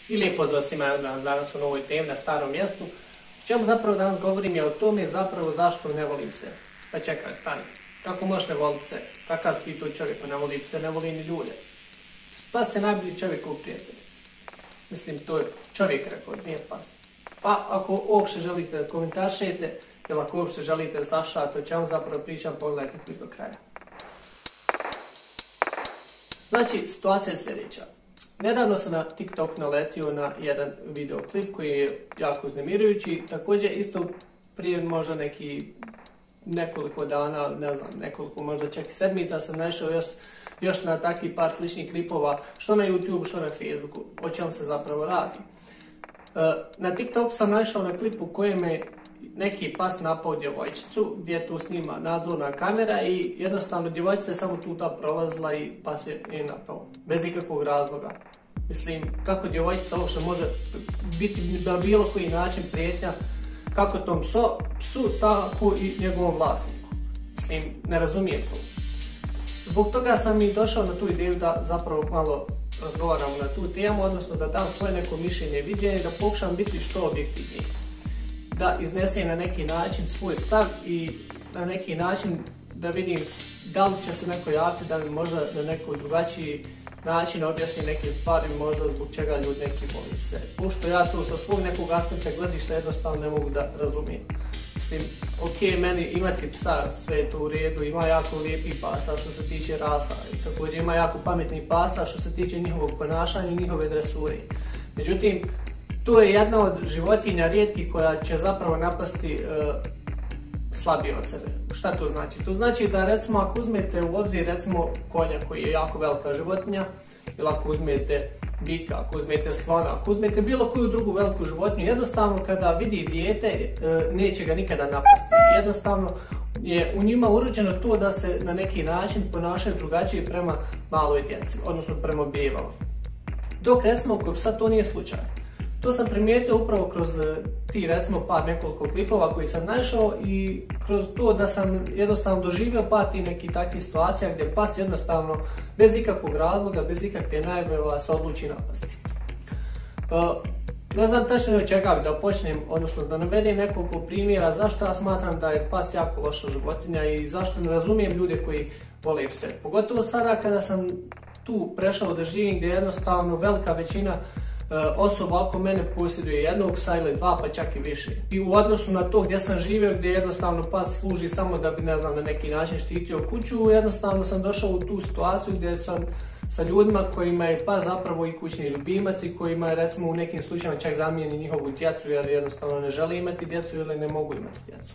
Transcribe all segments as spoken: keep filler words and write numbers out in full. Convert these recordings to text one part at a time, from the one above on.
I lijep pozdrav svima danas u novoj temi na starom mjestu. O čemu zapravo danas govorim je o tome zapravo zašto ne volim se. Pa čekaj, stani. Kako možeš ne voliti se? Kakav si ti to čovjek ko ne voli se, ne voli ni ljude? Pas je najbolji čovjek u prijatelju. Mislim, to je čovjek rekao, nije pas. Pa ako uopšte želite da komentaršete, ili ako uopšte želite da sašate o čemu zapravo pričam, pogledajte klip do kraja. Znači, situacija je sljedeća. Nedavno sam na TikTok naletio na jedan videoklip koji je jako uznemirujući. Također isto prije možda neki nekoliko dana, ne znam, nekoliko možda čak i sedmica sam našao još, još na takvi par sličnih klipova, što na YouTube, što na Facebooku, o čemu se zapravo radi. Na TikTok sam našao na klipu u kojem je neki pas napao djevojčicu, gdje tu snima nadzorna kamera i jednostavno djevojčica je samo tu ta prolazila i pas je nje napao, bez ikakvog razloga. Mislim, kako djevojčica uopšte može biti na bilo koji način prijetnja, kako tom psu, psu tako i njegovom vlasniku. Mislim, ne razumijem to. Zbog toga sam i došao na tu ideju da zapravo malo razgovaramo na tu temu, odnosno da dam svoje neko mišljenje i viđenje, da pokušam biti što objektivniji. Da iznesem na neki način svoj stav i na neki način da vidim da li će se neko javiti da mi možda na neko drugačiji način objasni neke stvari, možda zbog čega ljudi neki voli se. Pošto ja to sa svog nekog aspekta gledišta jednostavno ne mogu da razumijem. Mislim, ok, meni imati psa, sve je to u redu, ima jako lijepi pasa što se tiče rasa i također ima jako pametni pasa što se tiče njihovog ponašanja i njihove dresure. Međutim, to je jedna od životinja rijetkih koja će zapravo napasti e, slabije od sebe. Šta to znači? To znači da recimo ako uzmete u obzir recimo konja koji je jako velika životinja, ili ako uzmete bika, ako uzmete slona, ako uzmete bilo koju drugu veliku životinju, jednostavno kada vidi dijete e, neće ga nikada napasti. Jednostavno je u njima urođeno to da se na neki način ponašaju drugačije prema maloj djeci, odnosno prema bebama. Dok recimo kod psa to nije slučaj. To sam primijetio upravo kroz ti recimo par nekoliko klipova koji sam našao i kroz to da sam jednostavno doživio par ti nekih takvih situacija gdje pas jednostavno bez ikakvog razloga, bez ikakve najave vas odluči napasti. Uh, ne znam tačno od čega bi da počnem, odnosno da navedem nekoliko primjera zašto ja smatram da je pas jako loša životinja i zašto ne razumijem ljude koji vole pse. Pogotovo sada kada sam tu prešao da živim gdje jednostavno velika većina osoba oko mene posjeduje jednog psa ili dva, pa čak i više. I u odnosu na to gdje sam živio, gdje jednostavno pas služi samo da bi, ne znam, na neki način štitio kuću, jednostavno sam došao u tu situaciju gdje sam sa ljudima kojima je pas zapravo i kućni ljubimac i kojima je recimo u nekim slučajima čak zamijeni njihovu djecu jer jednostavno ne žele imati djecu ili ne mogu imati djecu.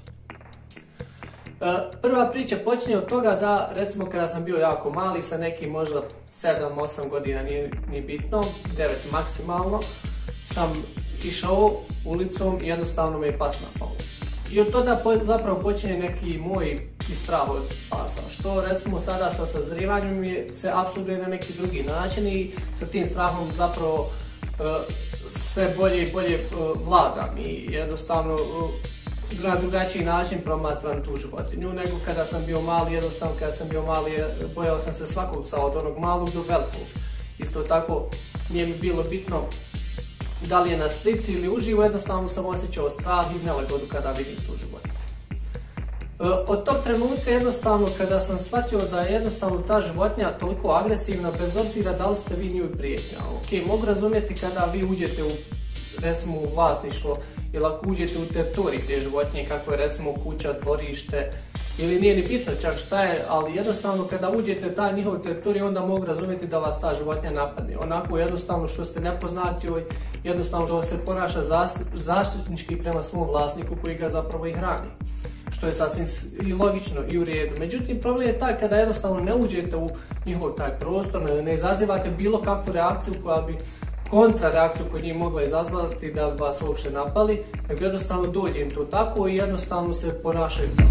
Prva priča počinje od toga da recimo kada sam bio jako mali sa nekim možda sedam osam godina, nije, nije bitno, devet maksimalno, sam išao ulicom i jednostavno me je pas napao. I od toga zapravo počinje neki moj strah od pasa, što recimo sada sa sazrivanjem je, se apsolutno na neki drugi način i sa tim strahom zapravo uh, sve bolje i bolje uh, vladam i jednostavno uh, na drugačiji način promatram tu životinju nego kada sam bio mali. Jednostavno kada sam bio mali bojao sam se svakog psa od onog malog do velikog. Isto tako nije mi bilo bitno da li je na slici ili uživo, jednostavno sam osjećao strah i nelagodu kada vidim tu životinju. Od tog trenutka jednostavno kada sam shvatio da je jednostavno ta životinja toliko agresivna bez obzira da li ste vi njoj prijetnja. Ok, mogu razumjeti kada vi uđete u recimo u vlasništvo ili ako uđete u teritorij te životinje, kako je recimo kuća, dvorište ili nije ni bitno čak šta je, ali jednostavno kada uđete u taj njihov teritorij onda mogu razumjeti da vas ta životinja napadne. Onako jednostavno što ste nepoznati, jednostavno što se ponaša zaštitnički prema svom vlasniku koji ga zapravo i hrani. Što je sasvim i logično i u redu. Međutim, problem je taj kada jednostavno ne uđete u njihov taj prostor, ne, ne izazivate bilo kakvu reakciju koja bi kontrareakciju koju njih mogla izazvati da bi vas uopšte napali, nego jednostavno dođe im to tako i jednostavno se ponašaju tako.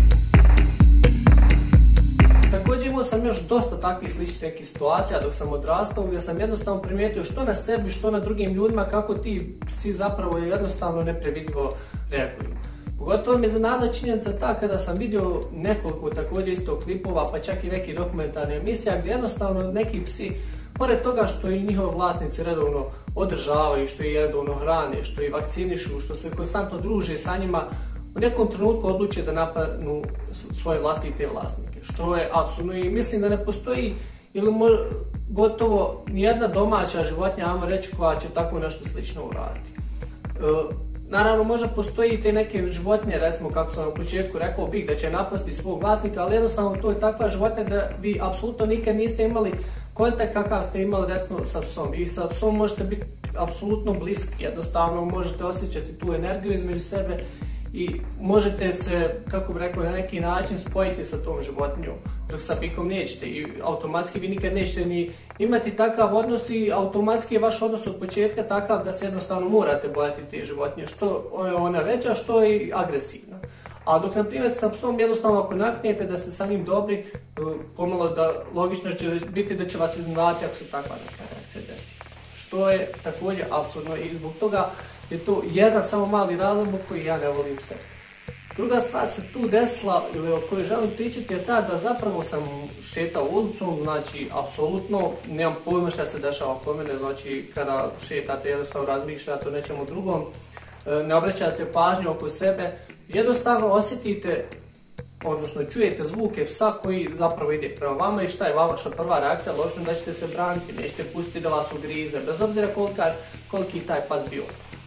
Također imao sam još dosta takvih sličnih nekih situacija dok sam odrastao gdje sam jednostavno primijetio što na sebi, što na drugim ljudima kako ti psi zapravo jednostavno neprevidljivo reaguju. Pogotovo mi je iznenadila činjenica ta kada sam vidio nekoliko također isto klipova pa čak i neki dokumentarne emisija gdje jednostavno neki psi, pored toga što i njihovi vlasnici redovno održavaju, što ih redovno hrane, što ih vakcinišu, što se konstantno druže sa njima, u nekom trenutku odluče da napadnu svoje vlastite vlasnike, što je apsolutno, i mislim da ne postoji ili mo, gotovo nijedna domaća životinja, ajmo reći, koja će tako nešto slično uraditi. E, naravno, možda postoji i te neke životinje, recimo kako sam na početku rekao, bik da će napasti svog vlasnika, ali jednostavno to je takva životinja da vi apsolutno nikad niste imali kontakt kakav ste imali recimo sa psom. I sa psom možete biti apsolutno bliski, jednostavno možete osjećati tu energiju između sebe i možete se, kako bih rekao, na neki način spojiti sa tom životinjom, dok sa bikom nećete i automatski vi nikad nećete ni imati takav odnos i automatski je vaš odnos od početka takav da se jednostavno morate bojati te životinje, što je ona veća, što je i agresivna. A dok, na primjer, sa psom jednostavno ako naknijete da ste sa njim dobri, pomalo da logično će biti da će vas iznenaditi ako se takva neka reakcija desi. Što je također apsurdno i zbog toga je to jedan samo mali razlog koji ja ne volim se. Druga stvar se tu desila ili o kojoj želim pričati je ta da zapravo sam šetao ulicom, znači apsolutno nemam pojma šta se dešava oko mene, znači kada šetate jednostavno razmišljate o nečemu drugom, ne obraćate pažnju oko sebe, jednostavno osjetite, odnosno čujete zvuke psa koji zapravo ide prema vama i šta je vaša prva reakcija, logično da ćete se braniti, nećete pustiti da vas ugrize, bez obzira kolika, koliki taj pas bio.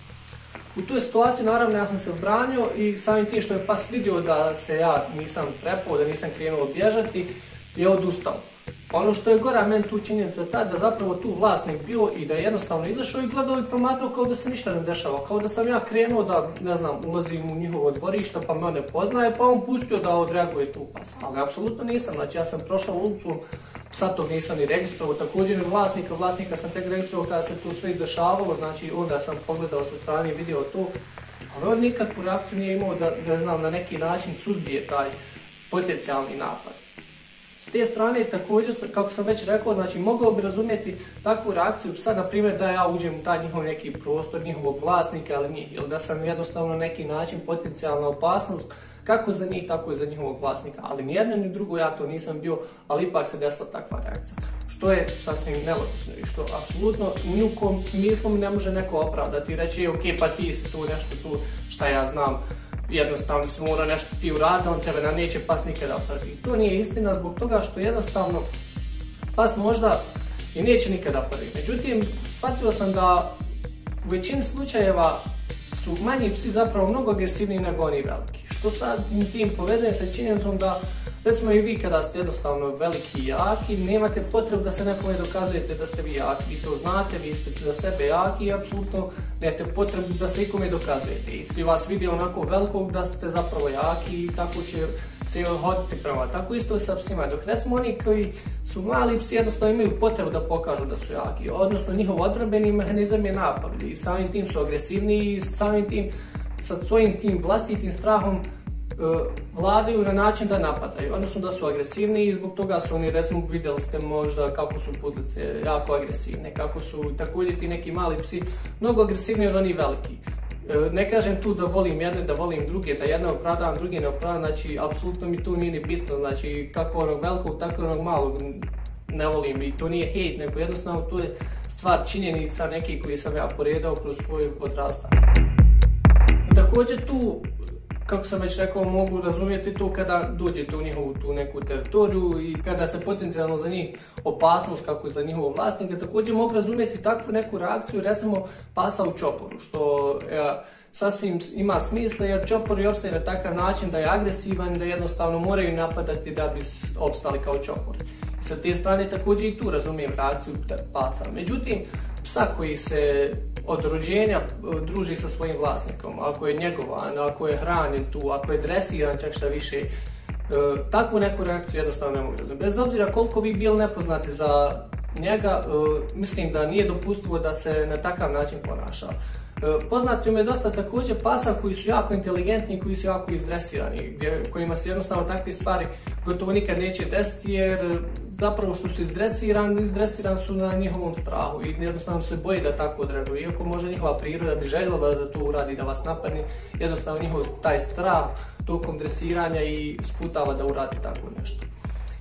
U toj situaciji naravno ja sam se branio i samim tim što je pas vidio da se ja nisam prepao, da nisam krenuo bježati, je odustao. Ono što je gora meni tu činjenica ta da zapravo tu vlasnik bio i da je jednostavno izašao i gledao i promatrao kao da se ništa ne dešava, kao da sam ja krenuo da, ne znam, ulazim u njihovo dvorište pa me on ne poznaje pa on pustio da odreaguje tu pas, ali apsolutno nisam, znači ja sam prošao ulicu, psa tog nisam ni registrovao, također ni vlasnika, vlasnika sam tek registrovao kada se to sve izdešavalo, znači onda sam pogledao sa strane i vidio to, ali on nikakvu reakciju nije imao da, ne znam, na neki način suzbije taj potencijalni napad. S te strane također, kako sam već rekao, znači mogao bi razumjeti takvu reakciju psa, na primjer da ja uđem u taj njihov neki prostor, njihovog vlasnika ili njih, ili da sam jednostavno na neki način potencijalna opasnost, kako za njih, tako i za njihovog vlasnika, ali ni jedno ni drugo ja to nisam bio, ali ipak se desila takva reakcija, što je sasvim nelogično i što apsolutno ni u kom smislu mi ne može neko opravdati i reći, ok, pa ti si tu nešto tu, šta ja znam, jednostavno se mora nešto ti uradi, on tebe neće pas nikada prvi. To nije istina zbog toga što jednostavno pas možda i neće nikada prvi. Međutim, shvatio sam da u većini slučajeva su manji psi zapravo mnogo agresivniji nego oni veliki. Što sad tim povezuje sa činjenicom da recimo i vi kada ste jednostavno veliki i jaki, nemate potrebu da se nekome dokazujete da ste vi jaki. Vi to znate, vi ste za sebe jaki i apsolutno nemate potrebu da se ikome dokazujete. I svi vas vide onako velikog da ste zapravo jaki i tako će se hoditi prema. Tako isto je sa psima. Dok recimo oni koji su mali psi jednostavno imaju potrebu da pokažu da su jaki. Odnosno njihov odbrambeni mehanizam je napad i samim tim su agresivniji i samim tim sa svojim tim vlastitim strahom vladaju na način da napadaju, odnosno da su agresivni i zbog toga su oni, recimo vidjeli ste možda kako su putlice jako agresivne, kako su također ti neki mali psi mnogo agresivniji od oni veliki. Ne kažem tu da volim jedne, da volim druge, da jedne opravdavam, druge ne opravdavam, znači apsolutno mi tu nije ni bitno, znači kako onog velikog, tako i onog malog ne volim i to nije hejt, nego jednostavno to je stvar činjenica neki koji sam ja poredao kroz svoj odrastanje. Također tu, kako sam već rekao, mogu razumjeti to kada dođete u njihovu tu neku teritoriju i kada se potencijalno za njih opasnost, kako i za njihovog vlasnika, također mogu razumjeti takvu neku reakciju, recimo pasa u čoporu, što ja, sasvim ima smisla jer čopor je opstaje na takav način da je agresivan, da jednostavno moraju napadati da bi opstali kao čopor. I sa te strane također i tu razumijem reakciju pasa. Međutim, psa koji se od rođenja druži sa svojim vlasnikom, ako je njegovan, ako je hranjen tu, ako je dresiran čak šta više, e, takvu neku reakciju jednostavno ne mogu razumjeti. Bez obzira koliko vi bili nepoznati za njega, e, mislim da nije dopustivo da se na takav način ponaša. E, poznati mi je dosta također pasa koji su jako inteligentni, koji su jako izdresirani, gdje, kojima se jednostavno takve stvari gotovo nikad neće desiti jer zapravo što su izdresirani, izdresirani su na njihovom strahu i jednostavno se boje da tako odreaguju. Iako možda njihova priroda bi željela da to uradi, da vas napadne, jednostavno njihov taj strah tokom dresiranja i sputava da uradi tako nešto.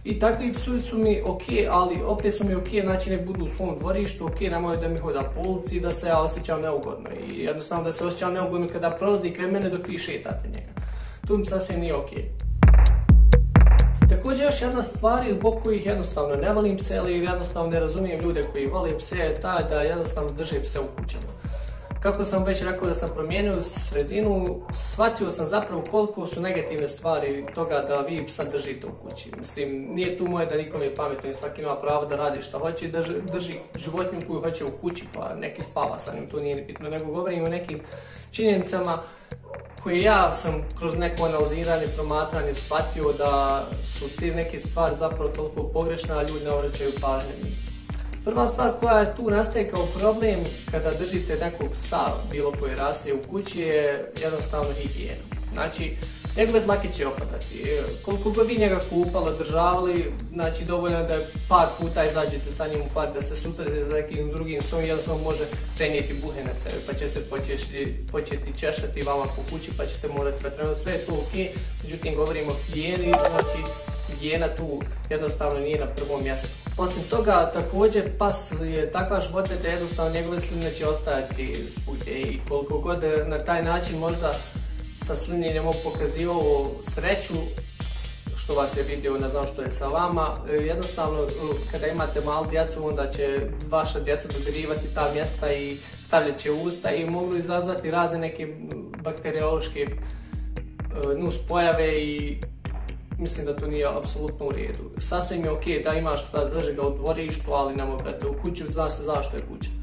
I takvi psovi su mi ok, ali opet su mi ok, znači nek budu u svom dvorištu, ok, nemoj da mi hoda po ulici, da se ja osjećam neugodno i jednostavno da se osjećam neugodno kada prolazi kraj mene dok vi šetate njega. To mi sasvim nije ok. Također još jedna stvar zbog kojih jednostavno ne volim pse ili jednostavno ne razumijem ljude koji vole pse je ta da jednostavno drže pse u kućama. Kako sam već rekao da sam promijenio sredinu, shvatio sam zapravo koliko su negativne stvari toga da vi psa držite u kući. Mislim, nije tu moje da nikom je pametno i svaki ima pravo da radi šta hoće i da drži životinju koju hoće u kući, pa neki spava sa njim, to nije ni bitno, nego govorim o nekim činjenicama koje ja sam kroz neko analiziranje, promatranje shvatio da su te neke stvari zapravo toliko pogrešne, a ljudi ne obraćaju pažnje. Prva stvar koja je tu nastaje kao problem kada držite nekog psa bilo koje rase u kući je jednostavno higijena. Znači, njegove dlake će opadati. Koliko god vi njega kupali, održavali, znači dovoljno je da par puta izađete sa njim u par, da se sutrete za nekim drugim psom, jednostavno može prenijeti buhe na sebe, pa će se početi, početi češati vama po kući, pa ćete morati vetrenuti. Sve je to ok, međutim govorimo o higijeni, znači higijena tu jednostavno nije na prvom mjestu. Osim toga, također pas je takva životinja da jednostavno njegove sline će ostajati svugdje i koliko god na taj način možda sa slinjenjem pokazivao sreću što vas je vidio, ne znam što je sa vama, jednostavno kada imate malu djecu onda će vaša djeca dodirivati ta mjesta i stavljat će u usta i mogu izazvati razne neke bakteriološke nuspojave i mislim da to nije apsolutno u redu. Sasvim je ok da imaš psa, drži ga u dvorištu, ali nemoj brate u kuću, zna se zašto je kuća.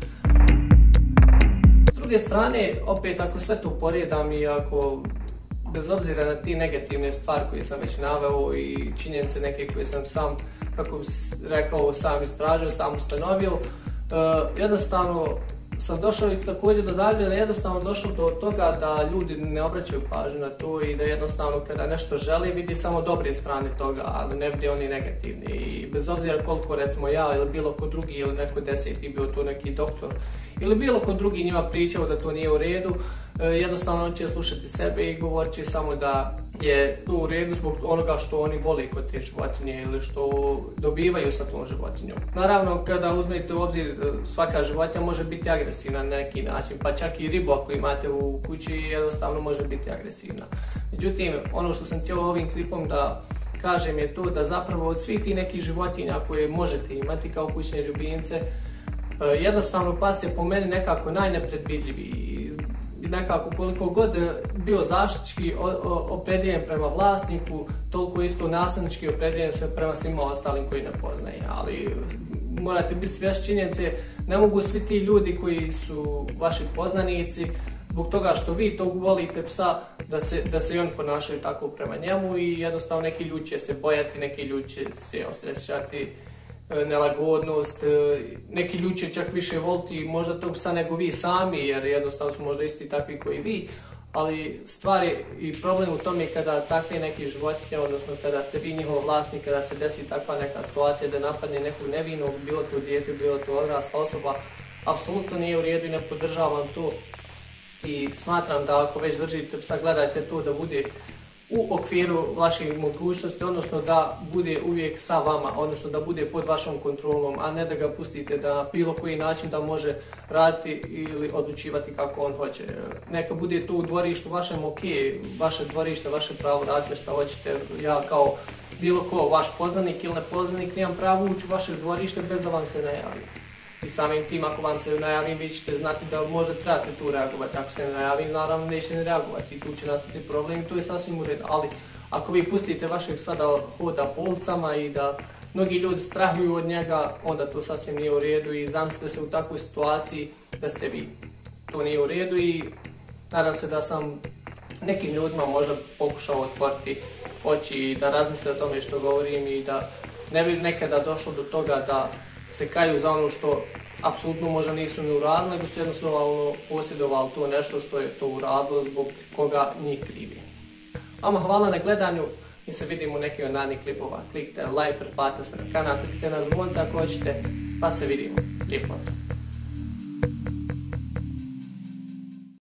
S druge strane, opet ako sve to poredam i ako bez obzira na ti negativne stvari koje sam već naveo i činjenice neke koje sam sam, kako bi rekao, sam istražio, sam ustanovio, uh, jednostavno sam došao i također do zaključka da je jednostavno došlo do toga da ljudi ne obraćaju pažnju na to i da jednostavno kada nešto želi vidi samo dobre strane toga, ali ne vidi oni negativni. I bez obzira koliko recimo ja ili bilo ko drugi ili neko deseti bio tu neki doktor ili bilo ko drugi njima pričao da to nije u redu, jednostavno on će slušati sebe i govorit će samo da je to u redu zbog onoga što oni vole kod te životinje ili što dobivaju sa tom životinjom. Naravno, kada uzmete u obzir, svaka životinja može biti agresivna na neki način, pa čak i ribu ako imate u kući jednostavno može biti agresivna. Međutim, ono što sam htio ovim klipom da kažem je to da zapravo od svih tih nekih životinja koje možete imati kao kućne ljubimce, jednostavno pas je po meni nekako najnepredvidljiviji. Nekako koliko god bio zaštitnički opredjeljen prema vlasniku, toliko isto nasilnički opredjeljen sve prema svima ostalim koji ne poznaje. Ali morate biti svjesni činjenice, ne mogu svi ti ljudi koji su vaši poznanici, zbog toga što vi to volite psa, da se, da se i oni ponašaju tako prema njemu i jednostavno neki ljudi će se bojati, neki ljudi će se osjećati nelagodnost, neki ljudi će čak više voliti možda tog psa nego vi sami, jer jednostavno su možda isti takvi koji vi, ali stvar je i problem u tome kada takve neke životinje, odnosno kada ste vi njihov vlasnik, kada se desi takva neka situacija da napadne nekog nevinog, bilo to dijete, bilo to odrasla osoba, apsolutno nije u redu i ne podržavam to i smatram da ako već držite psa, gledajte to da bude u okviru vaših mogućnosti, odnosno da bude uvijek sa vama, odnosno da bude pod vašom kontrolom, a ne da ga pustite da na bilo koji način da može raditi ili odlučivati kako on hoće. Neka bude tu u dvorištu vašem ok, vaše dvorište, vaše pravo, radite što hoćete. Ja kao bilo ko, vaš poznanik ili nepoznanik, nemam pravo ući u vaše dvorište bez da vam se najavi. I samim tim, ako vam se najavim, vi ćete znati da možda trebate tu reagovati. Ako se ne najavim, naravno nećete ne reagovati i tu će nastati problem i to je sasvim u redu. Ali ako vi pustite vašeg psa da hoda po ulicama i da mnogi ljudi strahuju od njega, onda to sasvim nije u redu i zamislite se u takvoj situaciji da ste vi. To nije u redu i nadam se da sam nekim ljudima možda pokušao otvoriti oči i da razmisle o tome što govorim i da ne bi nekada došlo do toga da se kaju za ono što apsolutno možda nisu ni uradili, nego su jednostavno posjedovali to nešto što je to uradilo zbog koga njih krivi. Vama hvala na gledanju i se vidimo u nekim od narednih klipova. Kliknite like, pretplatite se na kanal, kliknite na zvonce ako hoćete, pa se vidimo. Lijep pozdrav!